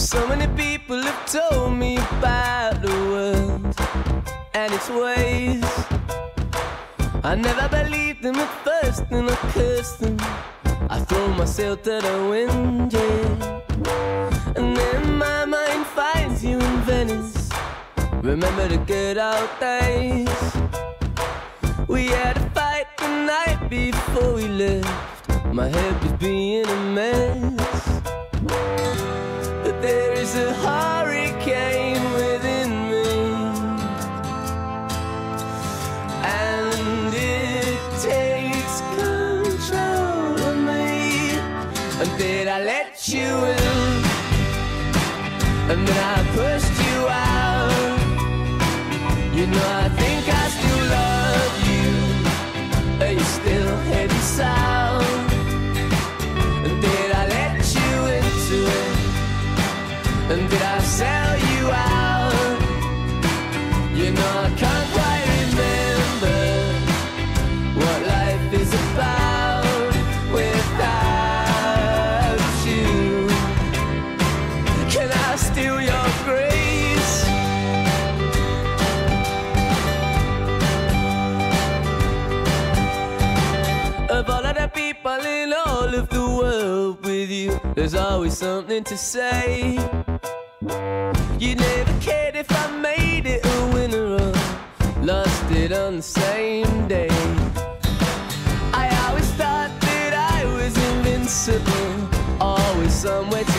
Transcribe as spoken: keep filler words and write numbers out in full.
So many people have told me about the world and its ways. I never believed them at first, and I cursed them. I throw myself to the wind, yeah. And then my mind finds you in Venice. Remember the good old days. We had a fight the night before we left. My head was being a mess. But there is a hurricane within me, and it takes control of me. And did I let you in? And then I pushed you out. You know I think I still love you. Are you still heading south? And did I let you into it? And did I sell you out? You know I can't quite remember what life is about without you. Can I steal your grace? Of all of the people in all of the world with you, there's always something to say. You never cared if I made it a winner or lost it on the same day. I always thought that I was invincible, always somewhere to